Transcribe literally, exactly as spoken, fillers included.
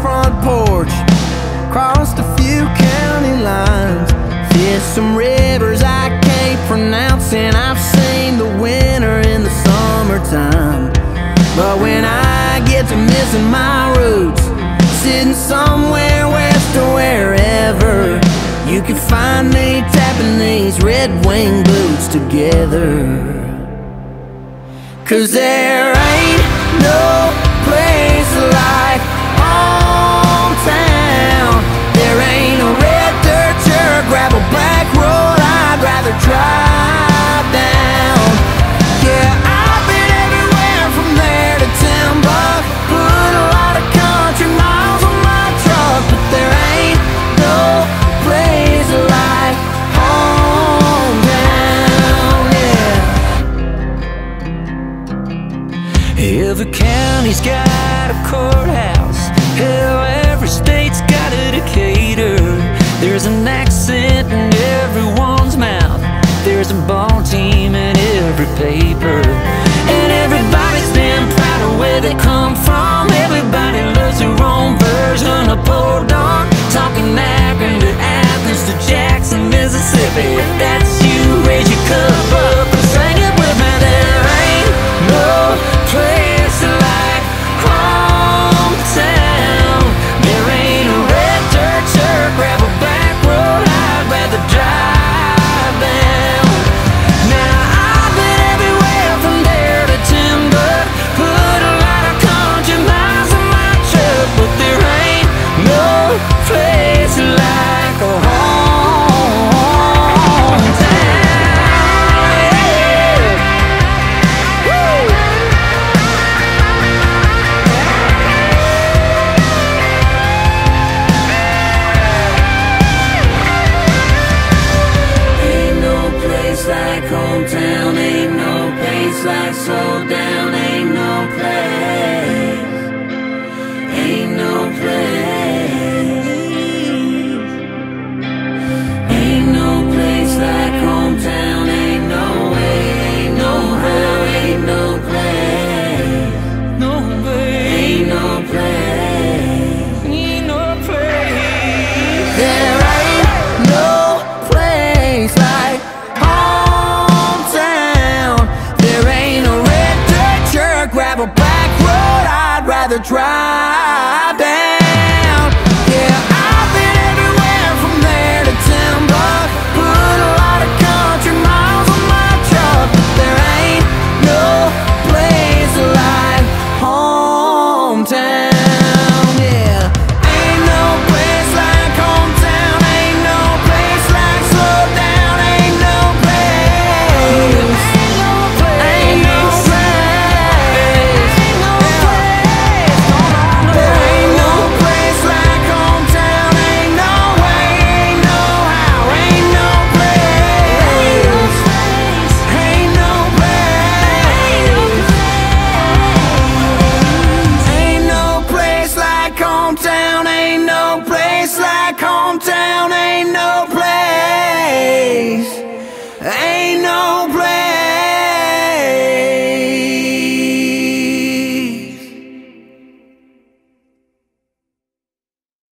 front porch, crossed a few county lines, fished some rivers I can't pronounce, and I've seen the winter in the summertime. But when I get to missing my roots, sitting somewhere west or wherever, you can find me tapping these red wing boots together. 'Cause they're